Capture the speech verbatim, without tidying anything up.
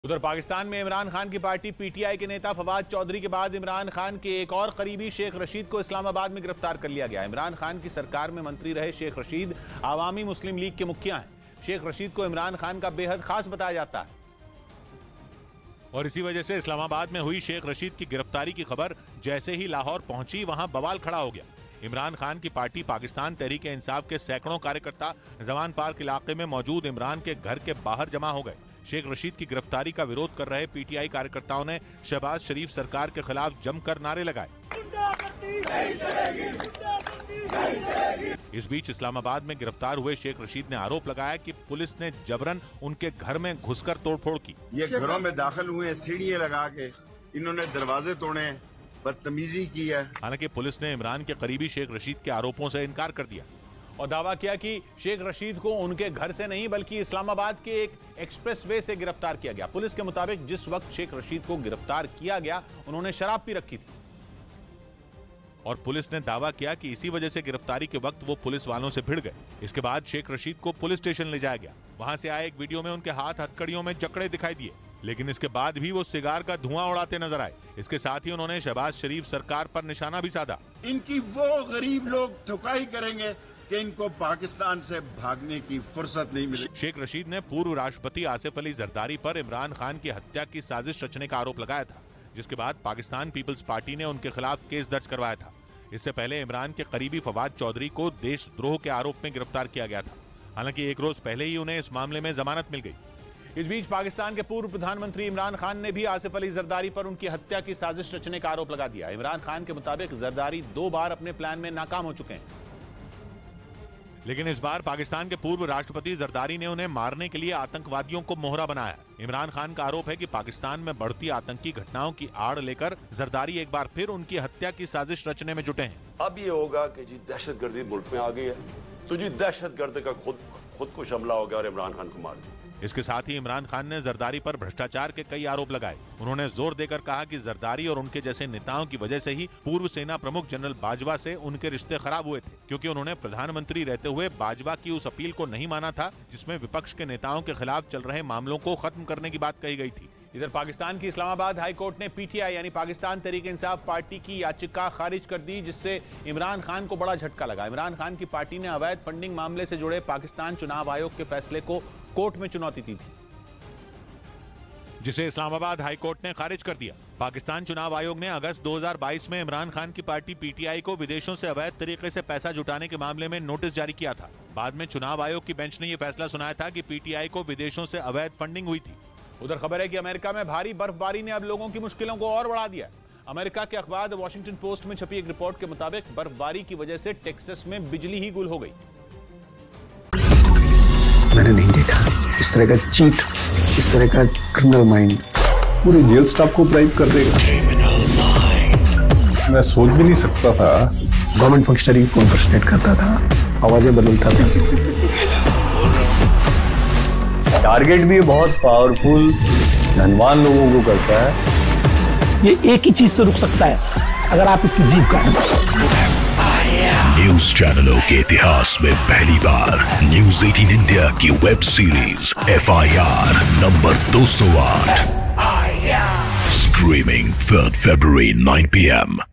उधर पाकिस्तान में इमरान खान की पार्टी पीटीआई के नेता फवाद चौधरी के बाद इमरान खान के एक और करीबी शेख रशीद को इस्लामाबाद में गिरफ्तार कर लिया गया। इमरान खान की सरकार में मंत्री रहे शेख रशीद आवामी मुस्लिम लीग के मुखिया हैं। शेख रशीद को इमरान खान का बेहद खास बताया जाता है और इसी वजह से इस्लामाबाद में हुई शेख रशीद की गिरफ्तारी की खबर जैसे ही लाहौर पहुंची, वहां बवाल खड़ा हो गया। इमरान खान की पार्टी पाकिस्तान तहरीक इंसाफ के सैकड़ों कार्यकर्ता जवान पार्क इलाके में मौजूद इमरान के घर के बाहर जमा हो गए। शेख रशीद की गिरफ्तारी का विरोध कर रहे पीटीआई कार्यकर्ताओं ने शहबाज शरीफ सरकार के खिलाफ जमकर नारे लगाए। इस बीच इस्लामाबाद में गिरफ्तार हुए शेख रशीद ने आरोप लगाया कि पुलिस ने जबरन उनके घर में घुसकर तोड़फोड़ की। ये घरों में दाखिल हुए, सीढ़ियां लगा के इन्होंने दरवाजे तोड़े, बदतमीजी की है। हालांकि पुलिस ने इमरान के करीबी शेख रशीद के आरोपों से इनकार कर दिया और दावा किया कि शेख रशीद को उनके घर से नहीं बल्कि इस्लामाबाद के एक एक्सप्रेसवे से गिरफ्तार किया गया। पुलिस के मुताबिक जिस वक्त शेख रशीद को गिरफ्तार किया गया उन्होंने शराब पी रखी थी और पुलिस ने दावा किया कि इसी वजह से गिरफ्तारी के वक्त वो पुलिस वालों से भिड़ गए। इसके बाद शेख रशीद को पुलिस स्टेशन ले जाया गया। वहां से आए एक वीडियो में उनके हाथ हथकड़ियों में जकड़े दिखाई दिए, लेकिन इसके बाद भी वो सिगार का धुआं उड़ाते नजर आए। इसके साथ ही उन्होंने शहबाज शरीफ सरकार पर निशाना भी साधा। इनकी वो गरीब लोग ठुकाई करेंगे कि इनको पाकिस्तान से भागने की फुर्सत नहीं मिली। शेख रशीद ने पूर्व राष्ट्रपति आसिफ अली जरदारी पर इमरान खान की हत्या की साजिश रचने का आरोप लगाया था, जिसके बाद पाकिस्तान पीपल्स पार्टी ने उनके खिलाफ केस दर्ज करवाया था। इससे पहले इमरान के करीबी फवाद चौधरी को देशद्रोह के आरोप में गिरफ्तार किया गया था। हालांकि एक रोज पहले ही उन्हें इस मामले में जमानत मिल गई। इस बीच पाकिस्तान के पूर्व प्रधानमंत्री इमरान खान ने भी आसिफ अली जरदारी पर उनकी हत्या की साजिश रचने का आरोप लगा दिया। इमरान खान के मुताबिक जरदारी दो बार अपने प्लान में नाकाम हो चुके हैं, लेकिन इस बार पाकिस्तान के पूर्व राष्ट्रपति जरदारी ने उन्हें मारने के लिए आतंकवादियों को मोहरा बनाया। इमरान खान का आरोप है कि पाकिस्तान में बढ़ती आतंकी घटनाओं की आड़ लेकर जरदारी एक बार फिर उनकी हत्या की साजिश रचने में जुटे हैं। अब ये होगा कि जी दहशतगर्दी मुल्क में आ गई है, तो जी दहशतगर्द का खुद खुद को हमला हो गया और इमरान खान को मार दिया। इसके साथ ही इमरान खान ने जरदारी पर भ्रष्टाचार के कई आरोप लगाए। उन्होंने जोर देकर कहा कि जरदारी और उनके जैसे नेताओं की वजह से ही पूर्व सेना प्रमुख जनरल बाजवा से उनके रिश्ते खराब हुए थे, क्योंकि उन्होंने प्रधानमंत्री रहते हुए बाजवा की उस अपील को नहीं माना था जिसमें विपक्ष के नेताओं के खिलाफ चल रहे मामलों को खत्म करने की बात कही गई थी। इधर पाकिस्तान की इस्लामाबाद हाई कोर्ट ने पीटीआई यानी पाकिस्तान तहरीक इंसाफ पार्टी की याचिका खारिज कर दी, जिससे इमरान खान को बड़ा झटका लगा। इमरान खान की पार्टी ने अवैध फंडिंग मामले से जुड़े पाकिस्तान चुनाव आयोग के फैसले को कोर्ट में चुनौती दी थी, जिसे इस्लामाबाद हाई कोर्ट ने खारिज कर दिया। पाकिस्तान चुनाव आयोग ने अगस्त दो हज़ार बाईस में इमरान खान की पार्टी पीटीआई को विदेशों से अवैध तरीके से पैसा जुटाने के मामले में नोटिस जारी किया था। बाद में चुनाव आयोग की बेंच ने यह फैसला सुनाया था कि पीटीआई को विदेशों से अवैध फंडिंग हुई थी। उधर खबर है कि अमेरिका में भारी बर्फबारी ने अब लोगों की मुश्किलों को और बढ़ा दिया। अमेरिका के अखबार द वॉशिंगटन पोस्ट में छपी एक रिपोर्ट के मुताबिक बर्फबारी की वजह से टेक्सास में बिजली ही गुल हो गई। मैंने नहीं देखा इस तरह का चीट, इस तरह का क्रिमिनल माइंड पूरे जेल स्टाफ को ब्राइब कर देगा। मैं सोच भी नहीं सकता था गवर्नमेंट फंक्शनरी को इम्पर्सनेट करता था, आवाजें बदलता था। टारगेट भी बहुत पावरफुल धनवान लोगों को करता है। ये एक ही चीज से रुक सकता है, अगर आप इसकी जीभ काटें। न्यूज चैनलों के इतिहास में पहली बार न्यूज अठारह इंडिया की web series F I R number दो सौ आठ स्ट्रीमिंग थर्ड फरवरी नाइन पी एम